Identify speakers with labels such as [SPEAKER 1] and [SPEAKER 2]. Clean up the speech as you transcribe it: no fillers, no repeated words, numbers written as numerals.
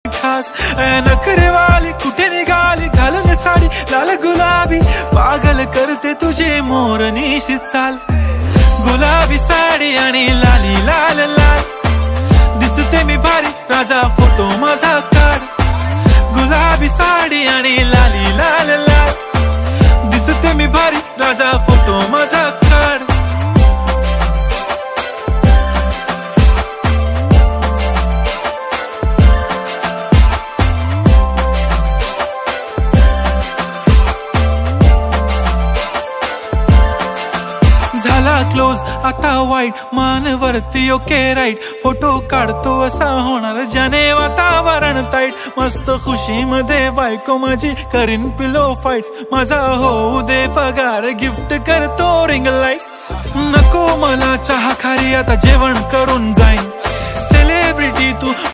[SPEAKER 1] खास नखरे वाली कुठे निघाली घालून साडी लाल गुलाबी पागल करते तुझे मोरनीशी चाल गुलाबी साडी आणि लाली लाल लाल दिसते मी भारी राजा फोटो माझा काढ गुलाबी साडी आणि लाली लाल लाल दिसते मी भारी राजा फोटो माझा काढ झाला क्लोज आता वाईट मानवरती ओके राईट फोटो काढतो असा होणार ज्याने वातावरण ताईट मस्त खुशी मध्ये बायको माझी करीन पिलो फाईट माझा होऊ दे पगार गिफ्ट करतो रिंग लाईट नको मला चहा खारी आता जेवण करून जाईन सेलिब्रिटी तू